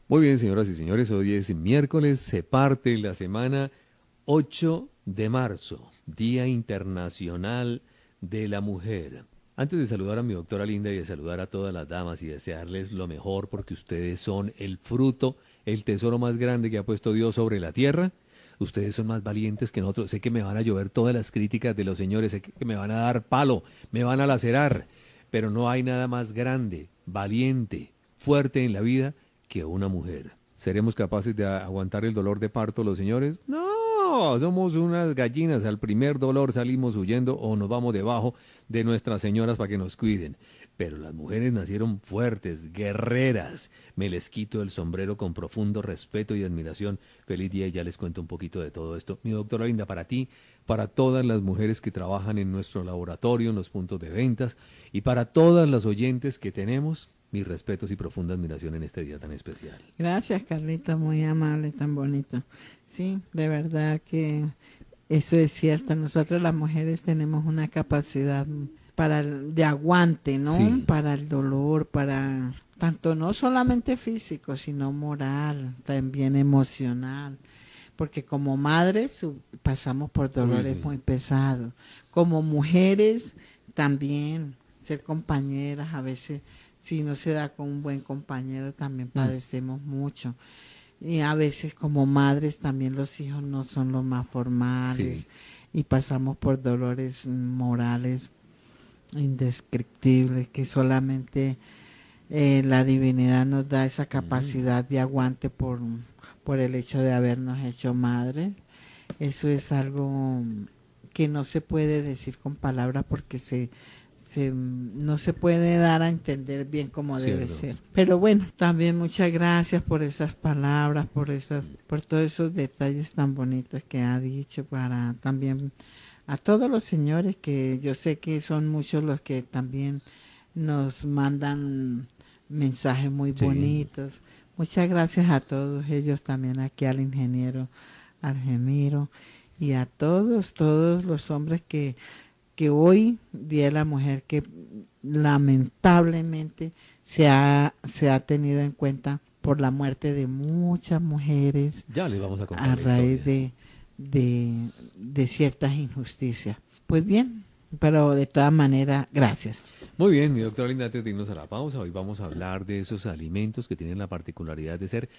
Muy bien, señoras y señores, hoy es miércoles, se parte la semana 8 de marzo, Día Internacional de la Mujer. Antes de saludar a mi doctora Linda y de saludar a todas las damas y desearles lo mejor porque ustedes son el fruto, el tesoro más grande que ha puesto Dios sobre la tierra, ustedes son más valientes que nosotros. Sé que me van a llover todas las críticas de los señores, sé que me van a dar palo, me van a lacerar, pero no hay nada más grande, valiente, fuerte en la vida que una mujer. ¿Seremos capaces de aguantar el dolor de parto los señores? No, somos unas gallinas, al primer dolor salimos huyendo o nos vamos debajo de nuestras señoras para que nos cuiden. Pero las mujeres nacieron fuertes, guerreras. Me les quito el sombrero con profundo respeto y admiración. Feliz día y ya les cuento un poquito de todo esto. Mi doctora Linda, para ti, para todas las mujeres que trabajan en nuestro laboratorio, en los puntos de ventas y para todas las oyentes que tenemos, mis respetos y profunda admiración en este día tan especial. Gracias, Carlita, muy amable, tan bonito. Sí, de verdad que eso es cierto. Nosotros las mujeres tenemos una capacidad de aguante, ¿no? Sí. Para el dolor, para tanto no solamente físico, sino moral, también emocional. Porque como madres pasamos por Uy, dolores sí. muy pesados. Como mujeres también, ser compañeras a veces, si no se da con un buen compañero, también padecemos mucho. Y a veces como madres también los hijos no son los más formales Sí. y pasamos por dolores morales indescriptibles que solamente la divinidad nos da esa capacidad de aguante por el hecho de habernos hecho madres. Eso es algo que no se puede decir con palabras porque no se puede dar a entender bien cómo debe Cierto. ser. Pero bueno, también muchas gracias por esas palabras, por todos esos detalles tan bonitos que ha dicho, para también a todos los señores, que yo sé que son muchos los que también nos mandan mensajes muy Sí. bonitos. Muchas gracias a todos ellos, también aquí al ingeniero Argemiro y a todos los hombres que hoy, Día de la Mujer, que lamentablemente se ha tenido en cuenta por la muerte de muchas mujeres Ya les vamos a contar a la raíz historia. de ciertas injusticias. Pues bien, pero de todas maneras, gracias. Muy bien, mi doctora Linda, antes de irnos a la pausa, hoy vamos a hablar de esos alimentos que tienen la particularidad de ser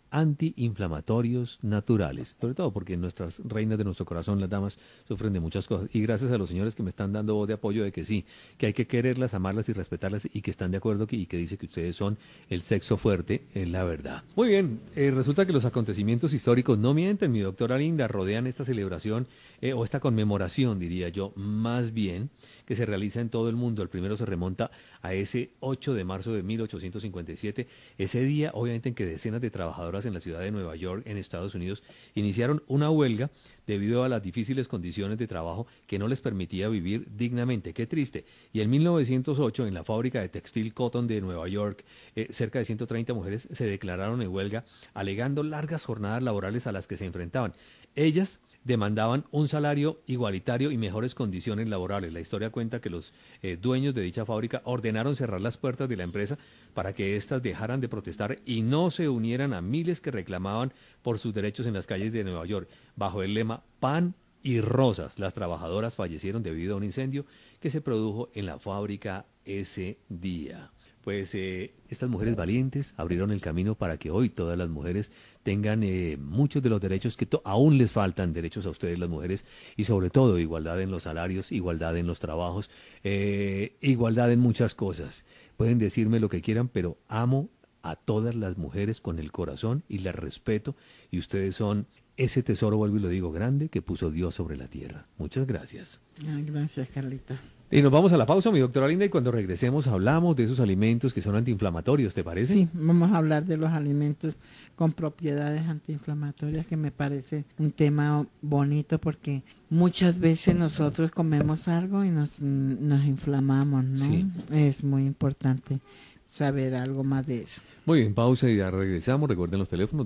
antiinflamatorios naturales, sobre todo porque nuestras reinas de nuestro corazón, las damas, sufren de muchas cosas. Y gracias a los señores que me están dando voz de apoyo de que sí, que hay que quererlas, amarlas y respetarlas y que están de acuerdo y que dice que ustedes son el sexo fuerte, es la verdad. Muy bien, resulta que los acontecimientos históricos no mienten, mi doctora Linda, rodean esta celebración o esta conmemoración, diría yo, más bien, que se realiza en todo el mundo. El primero se remonta a ese 8 de marzo de 1857, ese día obviamente en que decenas de trabajadoras en la ciudad de Nueva York, en Estados Unidos, iniciaron una huelga debido a las difíciles condiciones de trabajo que no les permitía vivir dignamente. Qué triste. Y en 1908, en la fábrica de textil Cotton de Nueva York, cerca de 130 mujeres se declararon en huelga, alegando largas jornadas laborales a las que se enfrentaban. Ellas demandaban un salario igualitario y mejores condiciones laborales. La historia cuenta que los dueños de dicha fábrica ordenaron cerrar las puertas de la empresa para que éstas dejaran de protestar y no se unieran a miles que reclamaban por sus derechos en las calles de Nueva York, bajo el lema Pan y Rosas. Las trabajadoras fallecieron debido a un incendio que se produjo en la fábrica ese día. Pues estas mujeres valientes abrieron el camino para que hoy todas las mujeres tengan muchos de los derechos que aún les faltan, derechos a ustedes las mujeres, y sobre todo igualdad en los salarios, igualdad en los trabajos, igualdad en muchas cosas. Pueden decirme lo que quieran, pero amo a todas las mujeres con el corazón y las respeto, y ustedes son ese tesoro, vuelvo y lo digo, grande que puso Dios sobre la tierra. Muchas gracias. Gracias, Carlita. Y nos vamos a la pausa, mi doctora Linda, y cuando regresemos hablamos de esos alimentos que son antiinflamatorios, ¿te parece? Sí, vamos a hablar de los alimentos con propiedades antiinflamatorias, que me parece un tema bonito porque muchas veces nosotros comemos algo y nos inflamamos, ¿no? Sí. Es muy importante saber algo más de eso. Muy bien, pausa y ya regresamos. Recuerden los teléfonos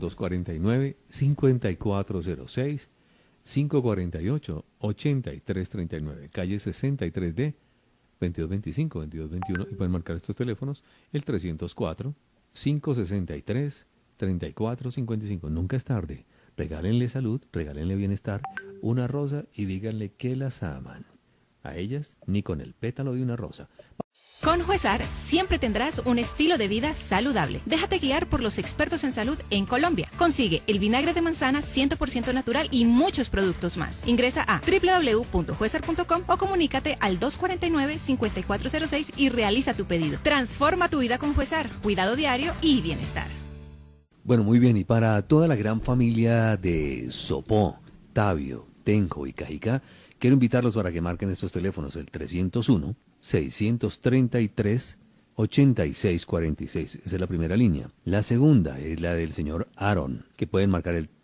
249-5406, 548-8339, calle 63D, 2225-2221, y pueden marcar estos teléfonos el 304-563-0911. 3455. Nunca es tarde. Regálenle salud, regálenle bienestar, una rosa y díganle que las aman. A ellas ni con el pétalo de una rosa. Con Juesar siempre tendrás un estilo de vida saludable. Déjate guiar por los expertos en salud en Colombia. Consigue el vinagre de manzana 100% natural y muchos productos más. Ingresa a www.juesar.com o comunícate al 249-5406 y realiza tu pedido. Transforma tu vida con Juesar. Cuidado diario y bienestar. Bueno, muy bien, y para toda la gran familia de Sopó, Tabio, Tenjo y Cajicá, quiero invitarlos para que marquen estos teléfonos, el 301-633-8646. Esa es la primera línea. La segunda es la del señor Aaron, que pueden marcar el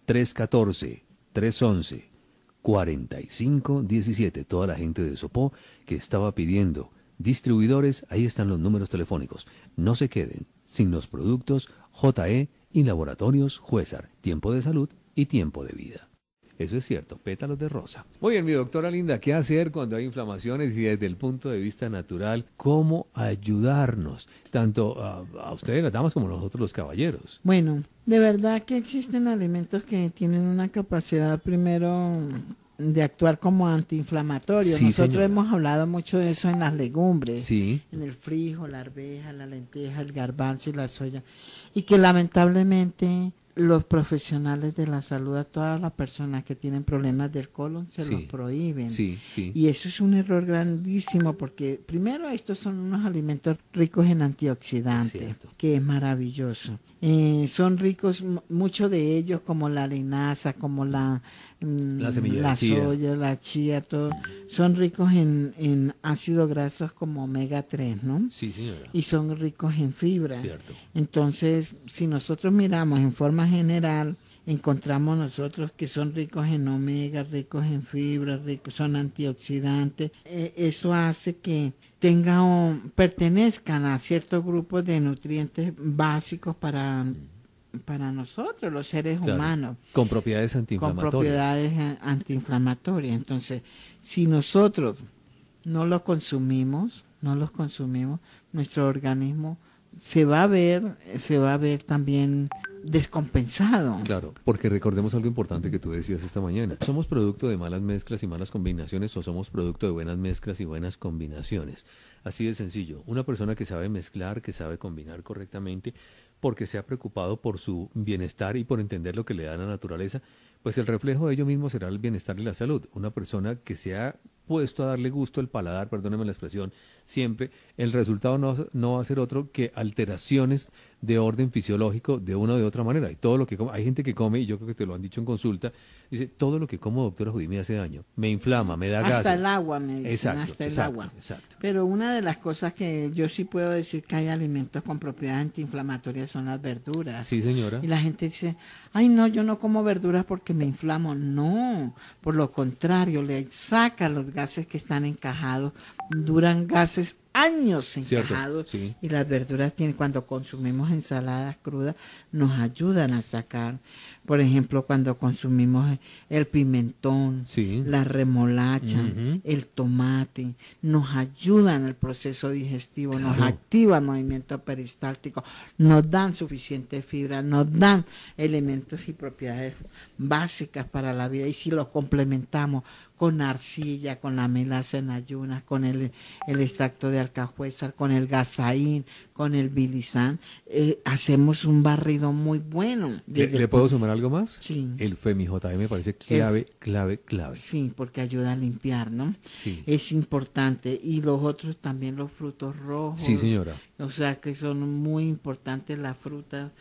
314-311-4517. Toda la gente de Sopó que estaba pidiendo distribuidores, ahí están los números telefónicos. No se queden sin los productos JE y Laboratorios Juesar, tiempo de salud y tiempo de vida. Eso es cierto, pétalos de rosa. Muy bien, mi doctora linda, ¿qué hacer cuando hay inflamaciones y desde el punto de vista natural, cómo ayudarnos, tanto a ustedes las damas como a nosotros los caballeros? Bueno, de verdad que existen alimentos que tienen una capacidad primero de actuar como antiinflamatorios. Sí, Nosotros señora. hemos hablado mucho de eso en las legumbres, Sí, en el frijol, la arveja, la lenteja, el garbanzo y la soya, y que lamentablemente los profesionales de la salud a todas las personas que tienen problemas del colon se Sí, los prohíben. sí, sí. Y eso es un error grandísimo porque primero estos son unos alimentos ricos en antioxidantes, Cierto. que es maravilloso. Son ricos, muchos de ellos como la linaza, como la semilla de la chía. soya, la chía, todo, son ricos en ácidos grasos como omega 3, ¿no? Sí, señora. Y son ricos en fibra. Cierto. Entonces, si nosotros miramos en forma general, encontramos nosotros que son ricos en omega, ricos en fibra, ricos, son antioxidantes. Eso hace que pertenezcan a ciertos grupos de nutrientes básicos para nosotros, los seres Claro. humanos, Con propiedades con antiinflamatorias. propiedades antiinflamatorias. Entonces, si nosotros no los consumimos, nuestro organismo se va a ver también descompensado. Claro, porque recordemos algo importante que tú decías esta mañana. ¿Somos producto de malas mezclas y malas combinaciones o somos producto de buenas mezclas y buenas combinaciones? Así de sencillo. Una persona que sabe mezclar, que sabe combinar correctamente, porque se ha preocupado por su bienestar y por entender lo que le da la naturaleza, pues el reflejo de ello mismo será el bienestar y la salud. Una persona que se ha puesto a darle gusto al paladar, perdóneme la expresión, siempre, el resultado no va a ser otro que alteraciones de orden fisiológico de una o de otra manera. Y todo lo que come, hay gente que come, y yo creo que te lo han dicho en consulta, dice, todo lo que como, doctora Judy, me hace daño, me inflama, me da gases. Hasta el agua, me dicen, Exacto, hasta el exacto, agua. exacto. Pero una de las cosas que yo sí puedo decir que hay alimentos con propiedades antiinflamatorias son las verduras. Sí, señora. Y la gente dice, ay no, yo no como verduras porque me inflamo. No, por lo contrario, le saca los gases que están encajados, duran gases años Cierto, encajados, sí. y las verduras tienen, cuando consumimos ensaladas crudas, nos ayudan a sacar. Por ejemplo, cuando consumimos el pimentón, Sí. la remolacha, Ujú. el tomate, nos ayudan al proceso digestivo, nos Claro. activa el movimiento peristáltico, nos dan suficiente fibra, nos dan elementos y propiedades básicas para la vida. Y si lo complementamos con arcilla, con la melaza en ayunas, con el extracto de alcahuézar, con el gazaín, con el bilizán, hacemos un barrido muy bueno. ¿Le puedo sumar algo más? Sí. El FEMI-JM me parece clave, clave, clave. Sí, porque ayuda a limpiar, ¿no? Sí. Es importante. Y los otros también, los frutos rojos. Sí, señora. O sea, que son muy importantes las frutas,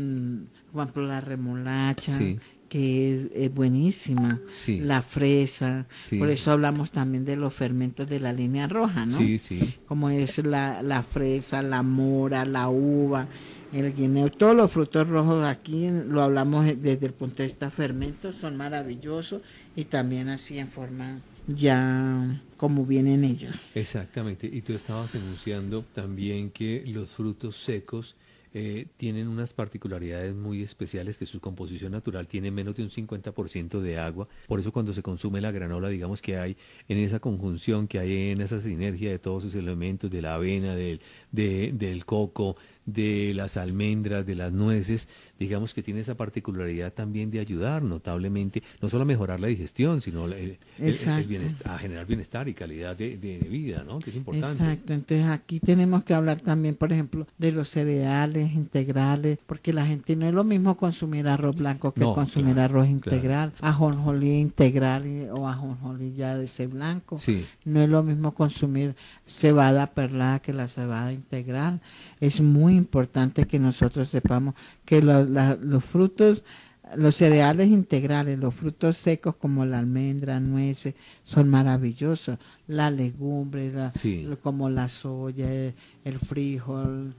por ejemplo, la remolacha, Sí. que es buenísima, Sí. la fresa. Sí. Por eso hablamos también de los fermentos de la línea roja, ¿no? Sí, sí. Como es la fresa, la mora, la uva, el guineo, todos los frutos rojos aquí lo hablamos desde el punto de vista fermentos, son maravillosos, y también así en forma ya como vienen ellos. Exactamente. Y tú estabas enunciando también que los frutos secos tienen unas particularidades muy especiales, que su composición natural tiene menos de un 50% de agua. Por eso cuando se consume la granola, digamos que hay en esa conjunción, que hay en esa sinergia de todos esos elementos, de la avena, del coco, de las almendras, de las nueces, digamos que tiene esa particularidad también de ayudar notablemente, no solo a mejorar la digestión, sino el bienestar, a generar bienestar y calidad de vida, ¿no? Que es importante. Exacto, entonces aquí tenemos que hablar también, por ejemplo, de los cereales integrales, porque la gente no es lo mismo consumir arroz blanco que consumir arroz integral, ajonjolí integral o ajonjolí ya de ese blanco. Sí. No es lo mismo consumir cebada perlada que la cebada integral. Es muy importante que nosotros sepamos que los frutos, los cereales integrales, los frutos secos como la almendra, nueces, son maravillosos. La legumbre, como la soya, el frijol,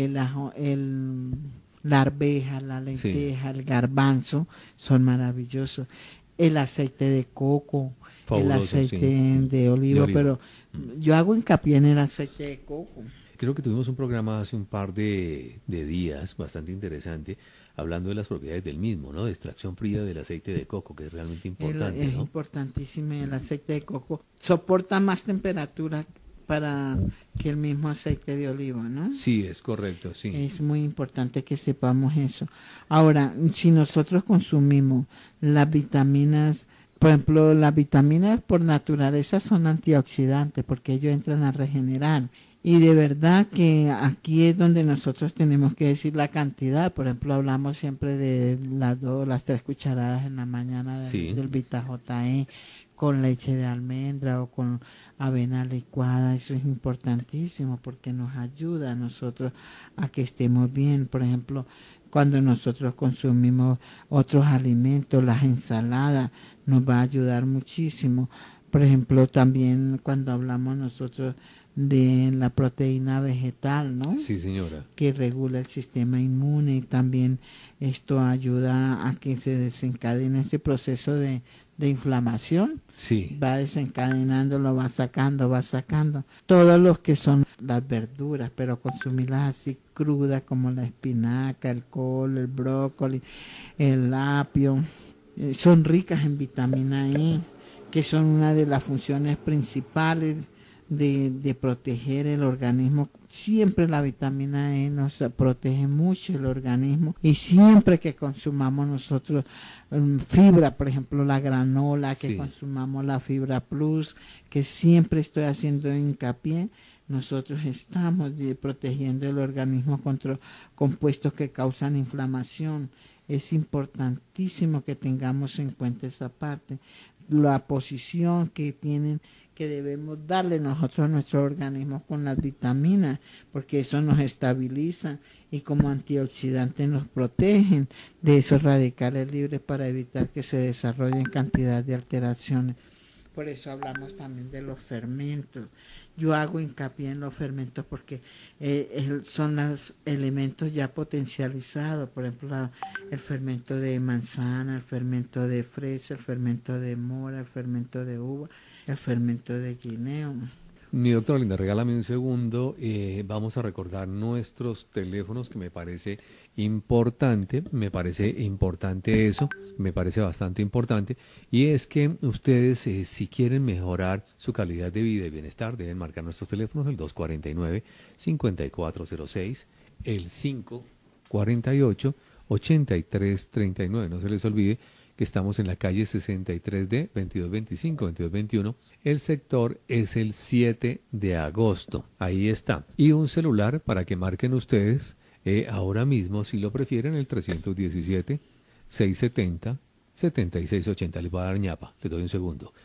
la arveja, la lenteja, el garbanzo, son maravillosos. El aceite de coco, fabuloso, el aceite de oliva, pero yo hago hincapié en el aceite de coco. Creo que tuvimos un programa hace un par de días bastante interesante hablando de las propiedades del mismo, ¿no? De extracción fría del aceite de coco, que es realmente importante, Es ¿no? importantísimo. El aceite de coco soporta más temperatura para que el mismo aceite de oliva, ¿no? Sí, es correcto, sí. Es muy importante que sepamos eso. Ahora, si nosotros consumimos las vitaminas, por ejemplo, las vitaminas por naturaleza son antioxidantes porque ellos entran a regenerar. Y de verdad que aquí es donde nosotros tenemos que decir la cantidad. Por ejemplo, hablamos siempre de las 3 cucharadas en la mañana del Vita JE con leche de almendra o con avena licuada. Eso es importantísimo porque nos ayuda a nosotros a que estemos bien. Por ejemplo, cuando nosotros consumimos otros alimentos, las ensaladas, nos va a ayudar muchísimo. Por ejemplo, también cuando hablamos nosotros de la proteína vegetal, ¿no? Sí, señora. Que regula el sistema inmune y también esto ayuda a que se desencadene ese proceso de inflamación. Sí. Va desencadenando, lo va sacando. Todos los que son las verduras, pero consumirlas así crudas como la espinaca, el col, el brócoli, el apio, son ricas en vitamina E, que son una de las funciones principales de proteger el organismo. Siempre la vitamina E nos protege mucho el organismo y siempre que consumamos nosotros fibra, por ejemplo la granola, que consumamos la fibra plus, que siempre estoy haciendo hincapié, nosotros estamos protegiendo el organismo contra compuestos que causan inflamación. Es importantísimo que tengamos en cuenta esa parte, la posición que debemos darle nosotros a nuestro organismo con las vitaminas, porque eso nos estabiliza y como antioxidantes nos protegen de esos radicales libres para evitar que se desarrollen cantidad de alteraciones. Por eso hablamos también de los fermentos. Yo hago hincapié en los fermentos porque son los elementos ya potencializados. Por ejemplo, el fermento de manzana, el fermento de fresa, el fermento de mora, el fermento de uva, el fermento de guineo. Mi doctora Linda, regálame un segundo. Vamos a recordar nuestros teléfonos, que me parece importante eso, me parece bastante importante, y es que ustedes, si quieren mejorar su calidad de vida y bienestar, deben marcar nuestros teléfonos, el 249-5406, el 548-8339. No se les olvide que estamos en la calle 63D, 2225, 2221. El sector es el 7 de agosto. Ahí está. Y un celular para que marquen ustedes ahora mismo, si lo prefieren, el 317-670-7680. Les voy a dar ñapa. Les doy un segundo.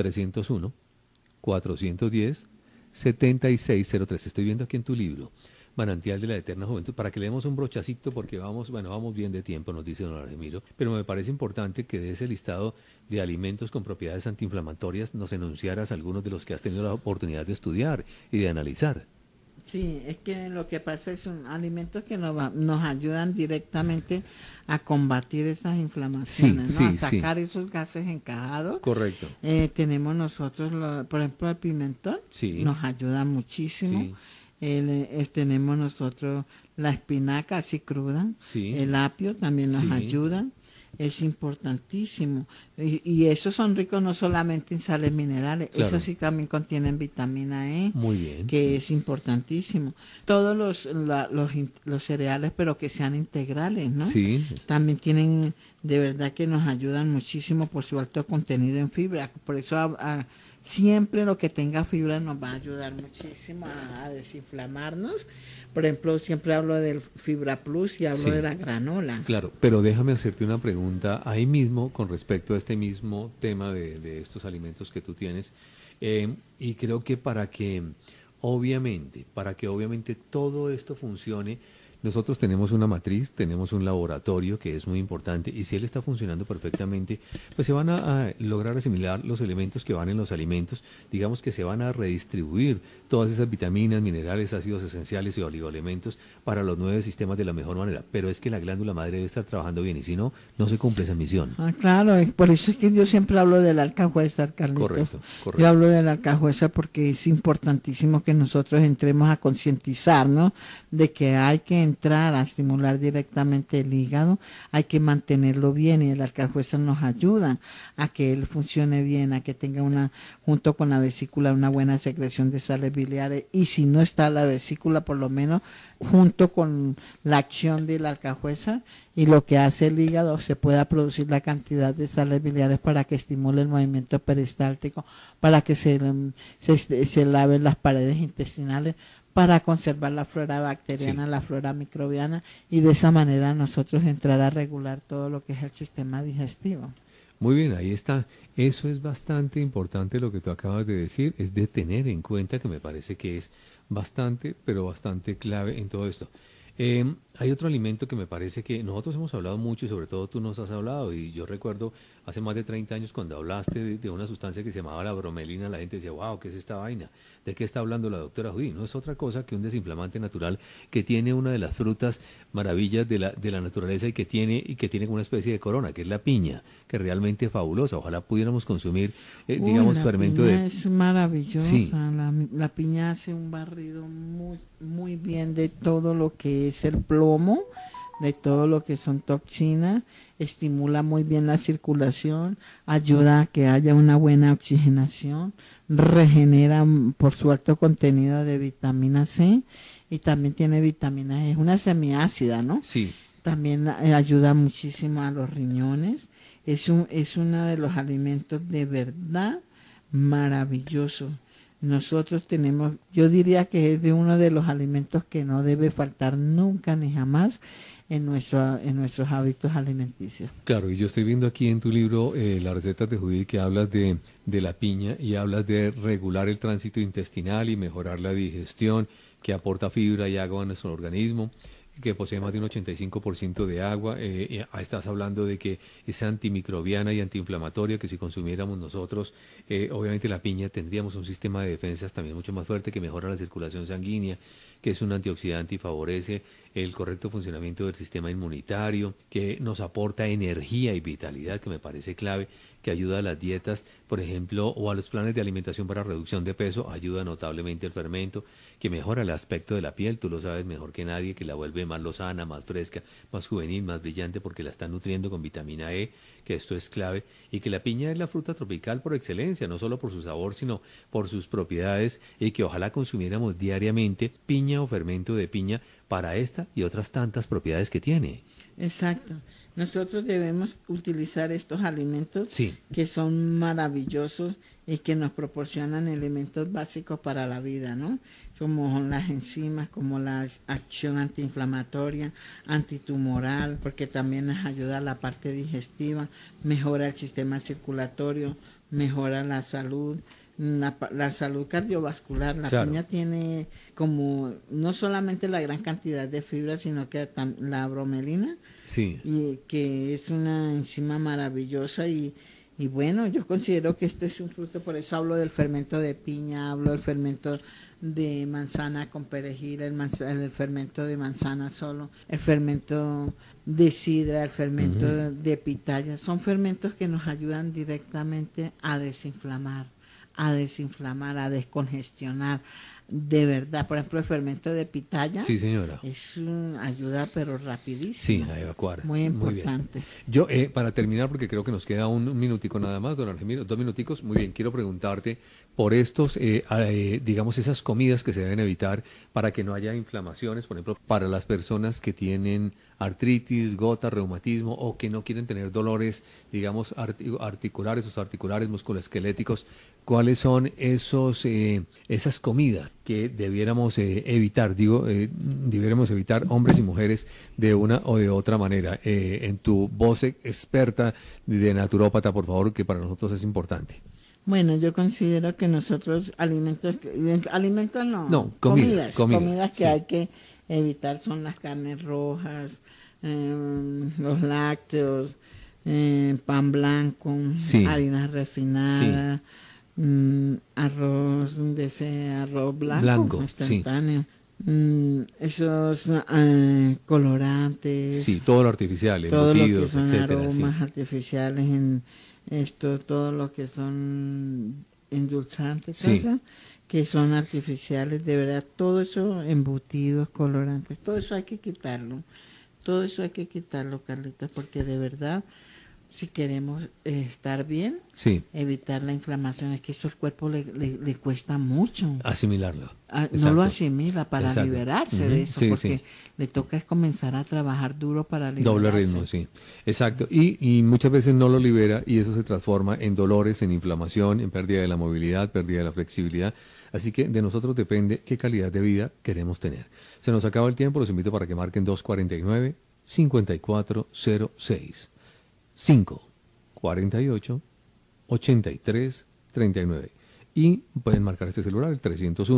301-410-7603. Estoy viendo aquí en tu libro, Manantial de la Eterna Juventud, para que le demos un brochacito porque vamos bien de tiempo, nos dice don Argemiro, pero me parece importante que de ese listado de alimentos con propiedades antiinflamatorias nos enunciaras algunos de los que has tenido la oportunidad de estudiar y de analizar. Sí, es que lo que pasa es son alimentos que nos ayudan directamente a combatir esas inflamaciones, ¿no? A sacar esos gases encajados. Correcto. Tenemos nosotros, por ejemplo, el pimentón, nos ayuda muchísimo. Sí. Tenemos nosotros la espinaca así cruda, el apio también nos ayuda, es importantísimo. Y esos son ricos no solamente en sales minerales, Claro. esos sí también contienen vitamina E, Muy bien. que es importantísimo. Todos los cereales, pero que sean integrales, ¿no? Sí, También tienen, de verdad que nos ayudan muchísimo por su alto contenido en fibra. Por eso siempre lo que tenga fibra nos va a ayudar muchísimo a desinflamarnos. Por ejemplo, siempre hablo del Fibra Plus y hablo Sí. de la granola. claro, pero déjame hacerte una pregunta ahí mismo con respecto a este mismo tema de estos alimentos que tú tienes. Y creo que para que obviamente todo esto funcione, nosotros tenemos una matriz, tenemos un laboratorio que es muy importante y si él está funcionando perfectamente, pues se van a lograr asimilar los elementos que van en los alimentos, digamos que se van a redistribuir todas esas vitaminas, minerales, ácidos esenciales y oligoelementos para los 9 sistemas de la mejor manera, pero es que la glándula madre debe estar trabajando bien y si no, no se cumple esa misión. Claro, por eso es que yo siempre hablo del alcahueta, Carlitos. Correcto, Yo correcto. hablo del alcahueta porque es importantísimo que nosotros entremos a concientizarnos de que hay que entrar a estimular directamente el hígado, hay que mantenerlo bien y el alcahueta nos ayuda a que él funcione bien, a que tenga junto con la vesícula, una buena secreción de sales biliares y si no está la vesícula, por lo menos junto con la acción del alcahueta y lo que hace el hígado, se pueda producir la cantidad de sales biliares para que estimule el movimiento peristáltico, para que se laven las paredes intestinales, para conservar la flora bacteriana, Sí. la flora microbiana y de esa manera nosotros entrar a regular todo lo que es el sistema digestivo. Muy bien, ahí está. Eso es bastante importante lo que tú acabas de decir, es de tener en cuenta que me parece que es bastante, pero bastante clave en todo esto. Hay otro alimento que me parece que nosotros hemos hablado mucho y sobre todo tú nos has hablado y yo recuerdo hace más de 30 años cuando hablaste de una sustancia que se llamaba la bromelina, la gente decía, wow, ¿qué es esta vaina? ¿De qué está hablando la doctora Judy? No es otra cosa que un desinflamante natural que tiene una de las frutas maravillas de la naturaleza y que tiene una especie de corona, que es la piña, que realmente es fabulosa. Ojalá pudiéramos consumir, digamos, La fermento piña de... es maravillosa. Sí. La piña hace un barrido muy, muy bien de todo lo que es el plomo, de todo lo que son toxinas, estimula muy bien la circulación, ayuda a que haya una buena oxigenación, regenera por su alto contenido de vitamina C y también tiene vitamina E, es una semiácida, ¿no? Sí, También ayuda muchísimo a los riñones, es uno de los alimentos de verdad maravilloso. Nosotros tenemos, yo diría que es de uno de los alimentos que no debe faltar nunca ni jamás en nuestros hábitos alimenticios. claro, y yo estoy viendo aquí en tu libro las recetas de Judy que hablas de la piña y hablas de regular el tránsito intestinal y mejorar la digestión, que aporta fibra y agua a nuestro organismo, que posee más de un 85% de agua. Estás hablando de que es antimicrobiana y antiinflamatoria, que si consumiéramos nosotros, obviamente la piña, tendríamos un sistema de defensas también mucho más fuerte, que mejora la circulación sanguínea, que es un antioxidante y favorece el correcto funcionamiento del sistema inmunitario, que nos aporta energía y vitalidad, que me parece clave, que ayuda a las dietas, por ejemplo, o a los planes de alimentación para reducción de peso, ayuda notablemente el fermento, que mejora el aspecto de la piel, tú lo sabes mejor que nadie, que la vuelve más lozana, más fresca, más juvenil, más brillante, porque la está nutriendo con vitamina E, que esto es clave, y que la piña es la fruta tropical por excelencia, no solo por su sabor, sino por sus propiedades, y que ojalá consumiéramos diariamente piña o fermento de piña para esta y otras tantas propiedades que tiene. Exacto. Nosotros debemos utilizar estos alimentos Sí. que son maravillosos y que nos proporcionan elementos básicos para la vida, ¿no? Como las enzimas, como la acción antiinflamatoria, antitumoral, porque también nos ayuda a la parte digestiva, mejora el sistema circulatorio, mejora la salud, la salud cardiovascular. La Claro. piña tiene como no solamente la gran cantidad de fibra, sino que la bromelina, Sí. y que es una enzima maravillosa y bueno, yo considero que esto es un fruto, por eso hablo del fermento de piña, hablo del fermento de manzana con perejil, el fermento de manzana solo, el fermento de sidra, el fermento de pitaya. Son fermentos que nos ayudan directamente a desinflamar, a descongestionar, de verdad. Por ejemplo, el fermento de pitaya. Sí, señora. Es ayuda, pero rapidísimo. Sí, a evacuar. Muy importante. Yo, para terminar, porque creo que nos queda un minutico nada más, don Argemiro, 2 minuticos, muy bien, quiero preguntarte por estos, digamos, esas comidas que se deben evitar para que no haya inflamaciones, por ejemplo, para las personas que tienen artritis, gota, reumatismo o que no quieren tener dolores, digamos, articulares musculoesqueléticos. ¿Cuáles son esas comidas que debiéramos evitar? Debiéramos evitar hombres y mujeres de una o de otra manera. En tu voz experta de naturópata, por favor, que para nosotros es importante. Bueno, yo considero que nosotros comidas que sí hay que evitar son las carnes rojas, los lácteos, pan blanco, sí, harinas refinadas, sí, arroz blanco instantáneo. Sí. Esos colorantes, sí, todo lo artificial, todo embutidos, lo que son etcétera, aromas sí, artificiales en esto, todo lo que son endulzantes, sí, cosas que son artificiales, de verdad, todo eso, embutidos, colorantes, todo eso hay que quitarlo, Carlitos, porque de verdad, si queremos estar bien, sí, evitar la inflamación, es que eso al cuerpo le cuesta mucho. Asimilarlo. No lo asimila para Exacto. liberarse de eso, sí, porque sí, le toca es comenzar a trabajar duro para liberarse. doble ritmo, sí. Exacto. Y muchas veces no lo libera y eso se transforma en dolores, en inflamación, en pérdida de la movilidad, pérdida de la flexibilidad. Así que de nosotros depende qué calidad de vida queremos tener. Se nos acaba el tiempo, los invito para que marquen 249-5406. 548-8339. Y pueden marcar este celular, el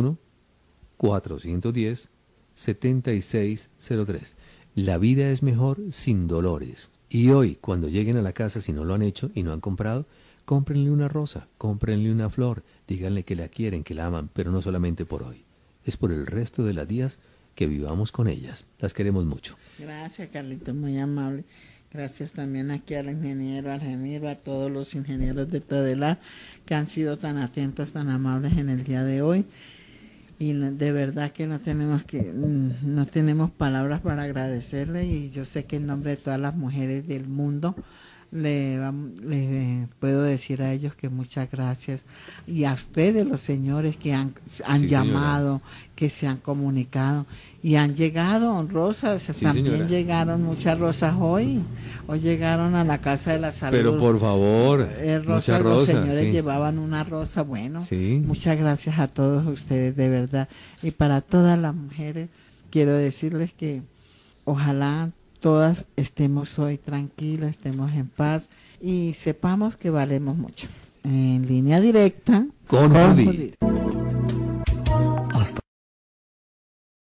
301-410-7603. La vida es mejor sin dolores. Y hoy, cuando lleguen a la casa, si no lo han hecho y no han comprado, cómprenle una rosa, cómprenle una flor, díganle que la quieren, que la aman, pero no solamente por hoy. Es por el resto de los días que vivamos con ellas. Las queremos mucho. Gracias, Carlitos, muy amable. Gracias también aquí al ingeniero Argemiro, a todos los ingenieros de Todelar que han sido tan atentos, tan amables en el día de hoy. Y de verdad que no tenemos palabras para agradecerle, y yo sé que en nombre de todas las mujeres del mundo le puedo decir a ellos que muchas gracias, y a ustedes, los señores que han Sí, llamado, señora, que se han comunicado y han llegado rosas, sí, también señora, llegaron muchas rosas hoy llegaron a la Casa de la Salud, pero por favor, muchas los rosas, señores sí, llevaban una rosa, bueno, sí, muchas gracias a todos ustedes, de verdad, y para todas las mujeres quiero decirles que ojalá todas estemos hoy tranquilas, estemos en paz y sepamos que valemos mucho. En línea directa con Judy.